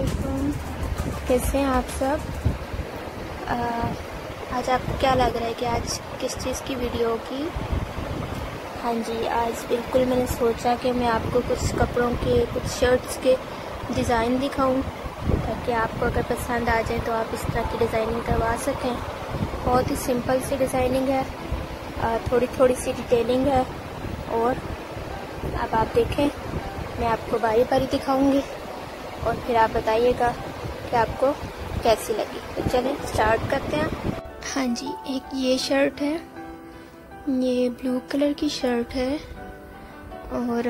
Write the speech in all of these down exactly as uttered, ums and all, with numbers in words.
वालेकुम, कैसे हैं आप सब। आ, आज आपको क्या लग रहा है कि आज किस चीज़ की वीडियो होगी। हाँ जी, आज बिल्कुल मैंने सोचा कि मैं आपको कुछ कपड़ों के, कुछ शर्ट्स के डिज़ाइन दिखाऊं ताकि आपको अगर पसंद आ जाए तो आप इस तरह की डिज़ाइनिंग करवा सकें। बहुत ही सिंपल सी डिज़ाइनिंग है, आ, थोड़ी थोड़ी सी डिटेलिंग है। और अब आप देखें, मैं आपको बारी बारी दिखाऊंगी और फिर आप बताइएगा कि आपको कैसी लगी। तो चलें स्टार्ट करते हैं। हाँ जी, एक ये शर्ट है, ये ब्लू कलर की शर्ट है और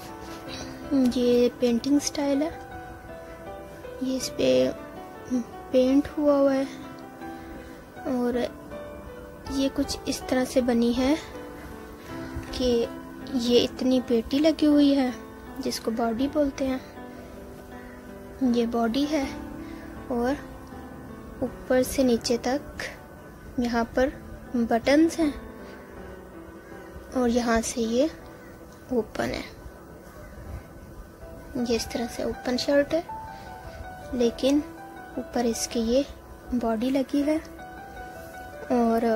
ये पेंटिंग स्टाइल है। ये इस पे पेंट हुआ हुआ है और ये कुछ इस तरह से बनी है कि ये इतनी पेटी लगी हुई है जिसको बॉडी बोलते हैं। ये बॉडी है और ऊपर से नीचे तक यहाँ पर बटन्स हैं और यहाँ से ये ओपन है। ये इस तरह से ओपन शर्ट है, लेकिन ऊपर इसके ये बॉडी लगी है और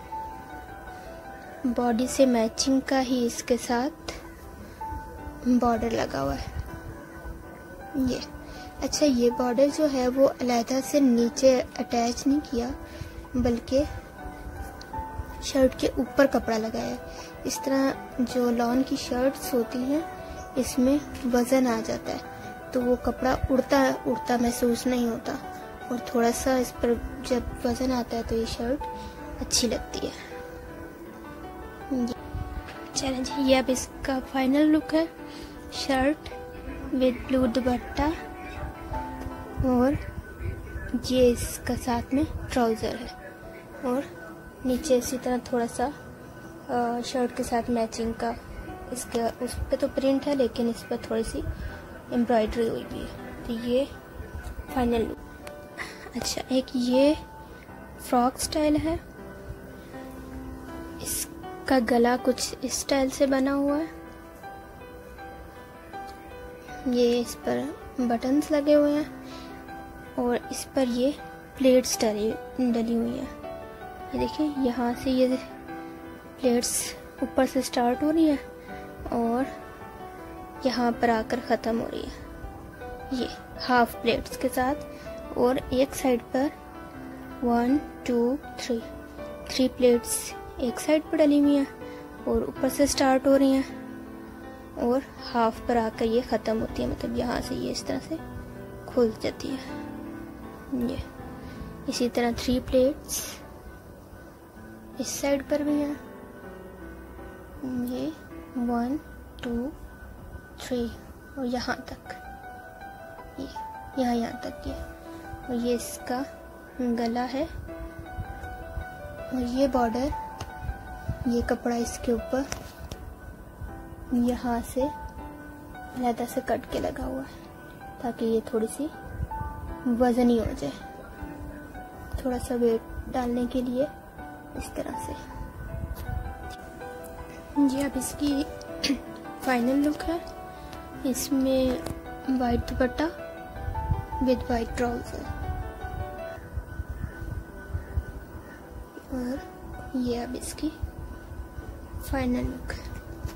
बॉडी से मैचिंग का ही इसके साथ बॉर्डर लगा हुआ है। ये अच्छा, ये बॉर्डर जो है वो अलहदा से नीचे अटैच नहीं किया, बल्कि शर्ट के ऊपर कपड़ा लगाया है। इस तरह जो लॉन की शर्ट्स होती हैं इसमें वज़न आ जाता है तो वो कपड़ा उड़ता उड़ता महसूस नहीं होता और थोड़ा सा इस पर जब वज़न आता है तो ये शर्ट अच्छी लगती है। चलें जी, ये अब इसका फाइनल लुक है। शर्ट विद ब्लू दुपट्टा और ये इसका साथ में ट्राउज़र है और नीचे इसी तरह थोड़ा सा आ, शर्ट के साथ मैचिंग का इसका, उस पे तो प्रिंट है लेकिन इस पर थोड़ी सी एम्ब्रॉयडरी हुई भी है। तो ये फाइनल लुक। अच्छा, एक ये फ्रॉक स्टाइल है, इसका गला कुछ इस स्टाइल से बना हुआ है। ये इस पर बटन्स लगे हुए हैं और इस पर ये प्लेट्स डली डली हुई हैं। ये देखिए, यहाँ से ये प्लेट्स ऊपर से स्टार्ट हो रही है और यहाँ पर आकर ख़त्म हो रही है ये हाफ प्लेट्स के साथ। और एक साइड पर one two three three plates एक साइड पर डली हुई हैं और ऊपर से स्टार्ट हो रही हैं और हाफ पर आकर ये ख़त्म होती है, मतलब यहाँ से ये इस तरह से खुल जाती है। ये इसी तरह थ्री प्लेट्स इस साइड पर भी हैं। ये वन टू थ्री और यहाँ तक, ये यहाँ यहाँ तक ये और ये इसका गला है और ये बॉर्डर, ये कपड़ा इसके ऊपर यहाँ से अलहदा से कट के लगा हुआ है ताकि ये थोड़ी सी वजनी हो जाए, थोड़ा सा वेट डालने के लिए इस तरह से। ये अब इसकी फाइनल लुक है। इसमें white dupatta with white trouser और ये अब इसकी फाइनल लुक है।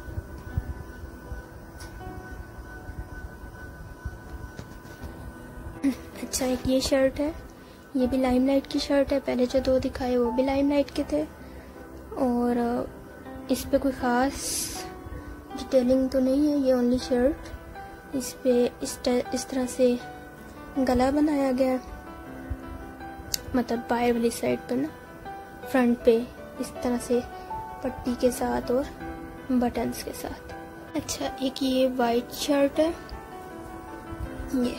अच्छा, एक ये शर्ट है, ये भी लाइमलाइट की शर्ट है। पहले जो दो दिखाए वो भी लाइमलाइट के थे और इस पे कोई ख़ास डिटेलिंग तो नहीं है, ये ओनली शर्ट। इस पे इस, इस तरह से गला बनाया गया है, मतलब बाएं वाली साइड पर ना, फ्रंट पे इस तरह से पट्टी के साथ और बटन्स के साथ। अच्छा, एक ये वाइट शर्ट है, ये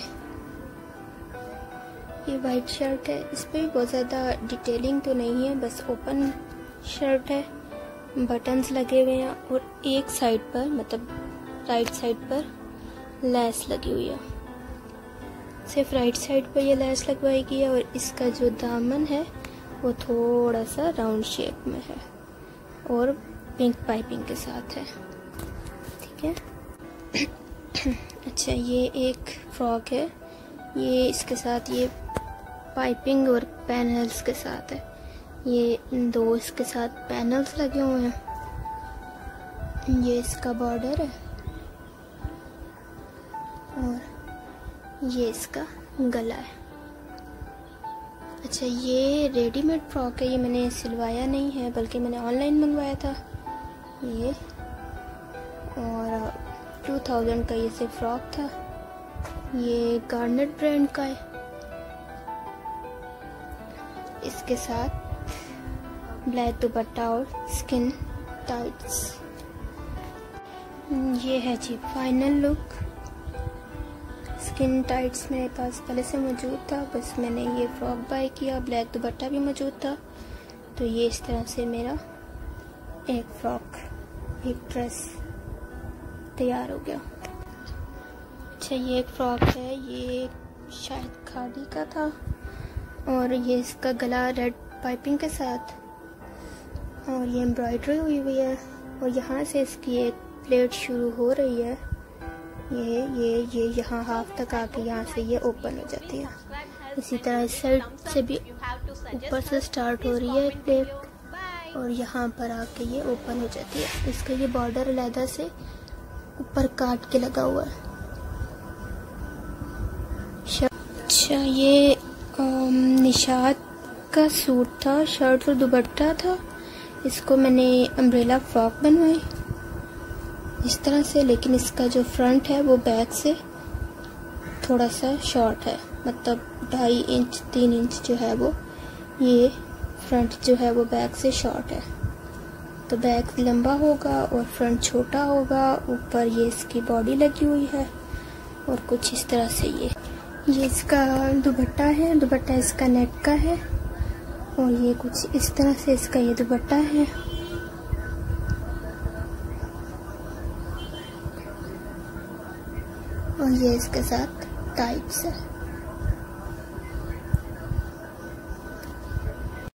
ये वाइट शर्ट है। इस पे भी बहुत ज़्यादा डिटेलिंग तो नहीं है, बस ओपन शर्ट है, बटन्स लगे हुए हैं और एक साइड पर, मतलब राइट साइड पर लेस लगी हुई है। सिर्फ राइट साइड पर ये लेस लगवाई गई है और इसका जो दामन है वो थोड़ा सा राउंड शेप में है और पिंक पाइपिंग के साथ है। ठीक है। अच्छा, ये एक फ्रॉक है, ये इसके साथ ये पाइपिंग और पैनल्स के साथ है। ये दो इसके साथ पैनल्स लगे हुए हैं। ये इसका बॉर्डर है और ये इसका गला है। अच्छा, ये रेडीमेड फ्रॉक है, ये मैंने सिलवाया नहीं है बल्कि मैंने ऑनलाइन मंगवाया था ये, और टू थाउजेंड का ये से फ्रॉक था। ये गार्नेट ब्रांड का है। इसके साथ ब्लैक दुपट्टा और स्किन टाइट्स। ये है जी फाइनल लुक। स्किन टाइट्स मेरे पास पहले से मौजूद था, बस मैंने ये फ्रॉक बाय किया। ब्लैक दुपट्टा भी मौजूद था, तो ये इस तरह से मेरा एक फ्रॉक, एक ड्रेस तैयार हो गया। अच्छा, ये एक फ्रॉक है, ये शायद खादी का था और ये इसका गला रेड पाइपिंग के साथ और ये एम्ब्रॉयडरी हुई हुई है और यहाँ से इसकी एक प्लेट शुरू हो रही है। ये ये ये यहाँ हाफ तक आके यहाँ से ये ओपन हो जाती है। इसी तरह इस साइड से भी ऊपर से स्टार्ट हो रही है प्लेट और यहाँ पर आके ये ओपन हो जाती है। इसका ये बॉर्डर अलहदा से ऊपर काट के लगा हुआ है। अच्छा, ये निशात का सूट था, शर्ट और दुपट्टा था। इसको मैंने अम्ब्रेला फ्रॉक बनवाई इस तरह से, लेकिन इसका जो फ्रंट है वो बैक से थोड़ा सा शॉर्ट है, मतलब ढाई इंच तीन इंच जो है वो, ये फ्रंट जो है वो बैक से शॉर्ट है। तो बैक लंबा होगा और फ्रंट छोटा होगा। ऊपर ये इसकी बॉडी लगी हुई है और कुछ इस तरह से ये ये इसका दुपट्टा है। दुपट्टा इसका नेट का है और ये कुछ इस तरह से इसका ये दुपट्टा है। और ये इसके साथ टाइट्स है।